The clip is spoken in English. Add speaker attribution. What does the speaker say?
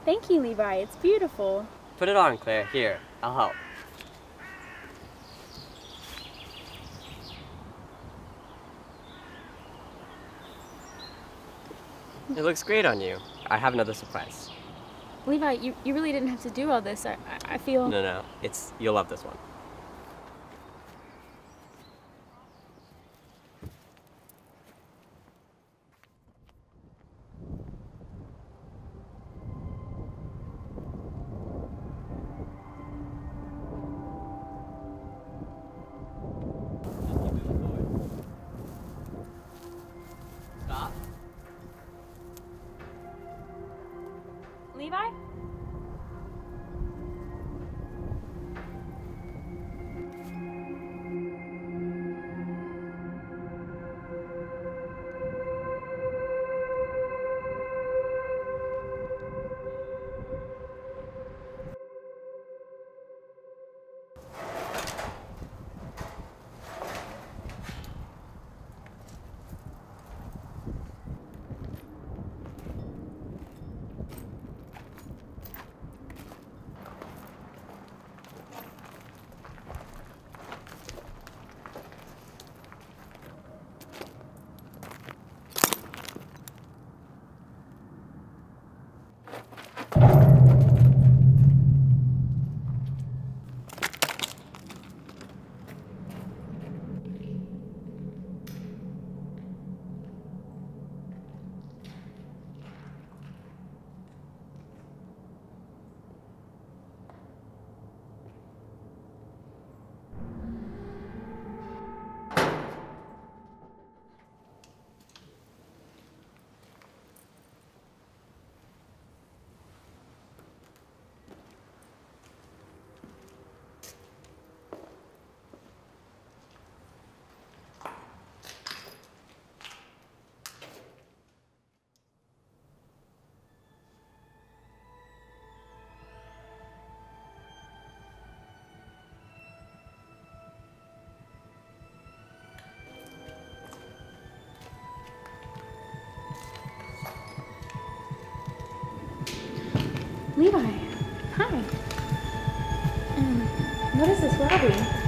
Speaker 1: Thank you, Levi. It's beautiful.
Speaker 2: Put it on, Claire. Here, I'll help. It looks great on you. I have another surprise.
Speaker 1: Levi, you really didn't have to do all this. I feel...
Speaker 2: No. You'll love this one. Stop.
Speaker 1: Levi? Levi, hi. What is this, Robbie?